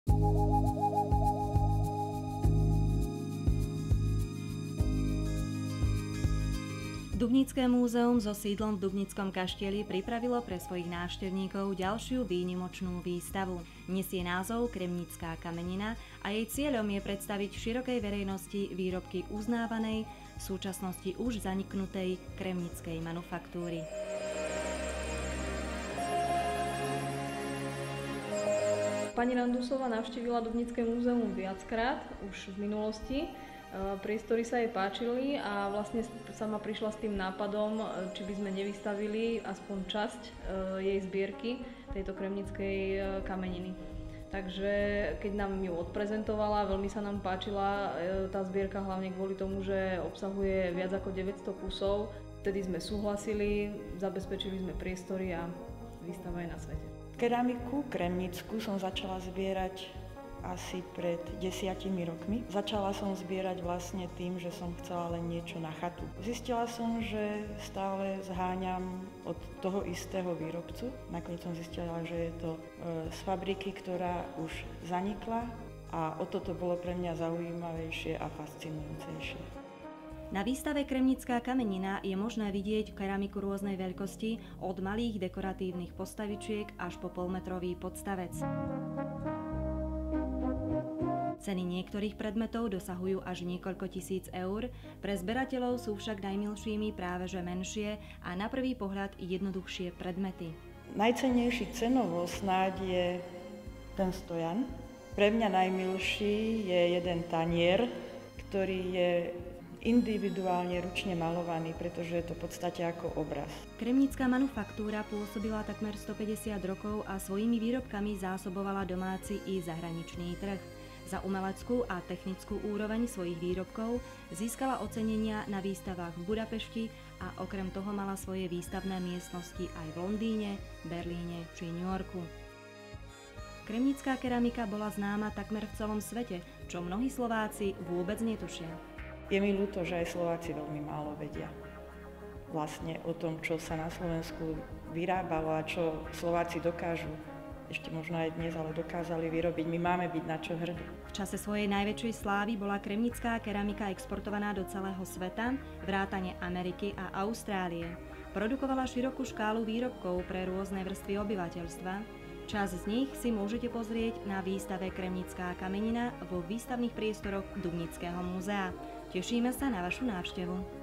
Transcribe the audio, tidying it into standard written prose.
Dubnické múzeum so sídlom v Dubnickom kaštieli pripravilo pre svojich návštevníkov ďalšiu výnimočnú výstavu. Nesie názov Kremnická kamenina a jej cieľom je predstaviť širokej verejnosti výrobky uznávanej, v súčasnosti už zaniknutej kremnickej manufaktúry. Pani Randusová navštívila Dubnické múzeum viackrát už v minulosti. Priestory sa jej páčili a vlastne sama prišla s tým nápadom, či by sme nevystavili aspoň časť jej zbierky tejto kremnickej kameniny. Takže keď nám ju odprezentovala, veľmi sa nám páčila tá zbierka hlavne kvôli tomu, že obsahuje viac ako 900 kusov. Vtedy sme súhlasili, zabezpečili sme priestory a výstava je na svete. Keramiku kremnickú som začala zbierať asi pred 10 rokmi. Začala som zbierať vlastne tým, že som chcela len niečo na chatu. Zistila som, že stále zháňam od toho istého výrobcu. Nakoniec som zistila, že je to z fabriky, ktorá už zanikla a o toto bolo pre mňa zaujímavejšie a fascinujúcejšie. Na výstave Kremnická kamenina je možné vidieť keramiku rôznej veľkosti, od malých dekoratívnych postavičiek až po polmetrový podstavec. Ceny niektorých predmetov dosahujú až niekoľko tisíc eur, pre zberateľov sú však najmilšími práve že menšie a na prvý pohľad jednoduchšie predmety. Najcennejší cenovo snáď je ten stojan. Pre mňa najmilší je jeden tanier, ktorý je individuálne ručne malovaný, pretože je to v podstate ako obraz. Kremnická manufaktúra pôsobila takmer 150 rokov a svojimi výrobkami zásobovala domáci i zahraničný trh. Za umeleckú a technickú úroveň svojich výrobkov získala ocenenia na výstavách v Budapešti a okrem toho mala svoje výstavné miestnosti aj v Londýne, Berlíne či New Yorku. Kremnická keramika bola známa takmer v celom svete, čo mnohí Slováci vôbec netušia. Je mi ľúto, že aj Slováci veľmi málo vedia vlastne o tom, čo sa na Slovensku vyrábalo a čo Slováci dokážu. Ešte možno aj dnes, ale dokázali vyrobiť. My máme byť na čo hrdí. V čase svojej najväčšej slávy bola kremnická keramika exportovaná do celého sveta, vrátane Ameriky a Austrálie. Produkovala širokú škálu výrobkov pre rôzne vrstvy obyvateľstva. Časť z nich si môžete pozrieť na výstave Kremnická kamenina vo výstavných priestoroch Dubnického múzea. Tešíme sa na vašu návštevu.